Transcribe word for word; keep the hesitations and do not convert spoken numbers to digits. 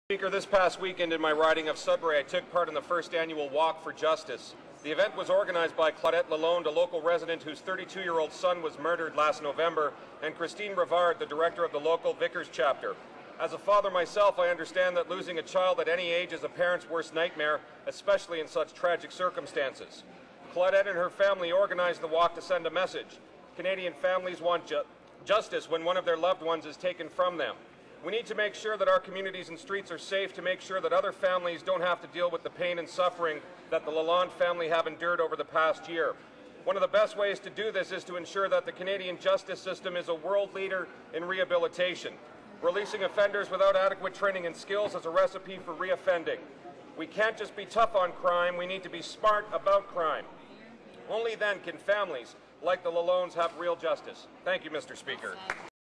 Speaker, this past weekend in my riding of Sudbury, I took part in the first annual Walk for Justice. The event was organized by Claudette Lalonde, a local resident whose thirty-two-year-old son was murdered last November, and Christine Rivard, the director of the local Vickers chapter. As a father myself, I understand that losing a child at any age is a parent's worst nightmare, especially in such tragic circumstances. Claudette and her family organized the walk to send a message. Canadian families want ju justice when one of their loved ones is taken from them. We need to make sure that our communities and streets are safe, to make sure that other families don't have to deal with the pain and suffering that the Lalonde family have endured over the past year. One of the best ways to do this is to ensure that the Canadian justice system is a world leader in rehabilitation. Releasing offenders without adequate training and skills is a recipe for reoffending. We can't just be tough on crime, we need to be smart about crime. Only then can families like the Lalondes have real justice. Thank you, Mister Speaker.